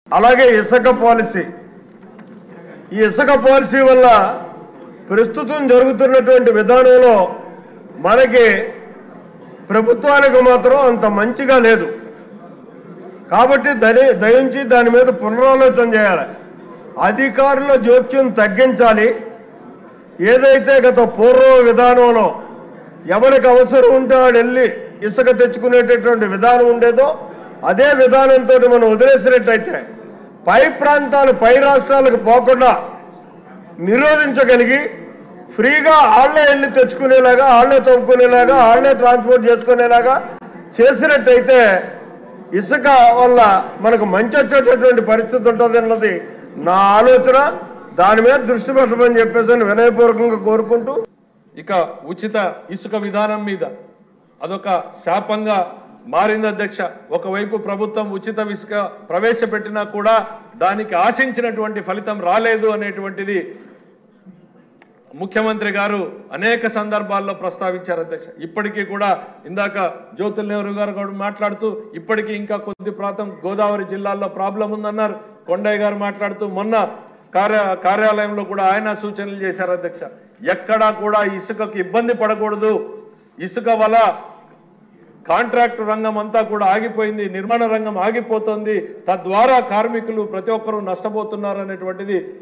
అలాగే ఇసుక పాలసీ, ఈ ఇసుక పాలసీ వల్ల ప్రస్తుతం జరుగుతున్నటువంటి విధానంలో మనకి ప్రభుత్వానికి మాత్రం అంత మంచిగా లేదు. కాబట్టి దయించి దాని మీద పునరాలోచన చేయాలి. అధికారుల జోక్యం తగ్గించాలి. ఏదైతే గత పూర్వ విధానంలో ఎవరికి అవసరం ఉంటే వాడు వెళ్ళి ఇసుక తెచ్చుకునేటటువంటి విధానం ఉండేదో అదే విధానంతో మనం వదిలేసినట్టయితే పై ప్రాంతాలు పై రాష్ట్రాలకు పోకుండా నిరోధించగలిగి ఫ్రీగా ఆళ్లే వెళ్ళి తెచ్చుకునేలాగా, ఆళ్లే తవ్వుకునేలాగా, ఆళ్లే ట్రాన్స్పోర్ట్ చేసుకునేలాగా చేసినట్టయితే ఇసుక వల్ల మనకు మంచి వచ్చేటటువంటి పరిస్థితి ఉంటుంది అన్నది నా ఆలోచన. దాని మీద దృష్టి పెట్టమని చెప్పేసి వినయపూర్వకంగా కోరుకుంటూ, ఇక ఉచిత ఇసుక విధానం మీద అదొక శాపంగా మారింది అధ్యక్ష. ఒకవైపు ప్రభుత్వం ఉచిత ఇసుక ప్రవేశపెట్టినా కూడా దానికి ఆశించినటువంటి ఫలితం రాలేదు అనేటువంటిది ముఖ్యమంత్రి గారు అనేక సందర్భాల్లో ప్రస్తావించారు అధ్యక్ష. ఇప్పటికీ కూడా ఇందాక జ్యోతుల్ నెహ్రూ గారు కూడా మాట్లాడుతూ ఇప్పటికీ ఇంకా కొద్ది ప్రాంతం గోదావరి జిల్లాల్లో ప్రాబ్లం ఉందన్నారు. కొండయ్య గారు మాట్లాడుతూ మొన్న కార్యాలయంలో కూడా ఆయన సూచనలు చేశారు అధ్యక్ష. ఎక్కడా కూడా ఇసుకకు ఇబ్బంది పడకూడదు, ఇసుక వల్ల కాంట్రాక్టు రంగం అంతా కూడా ఆగిపోయింది, నిర్మాణ రంగం ఆగిపోతుంది, తద్వారా కార్మికులు ప్రతి ఒక్కరూ నష్టపోతున్నారు అనేటువంటిది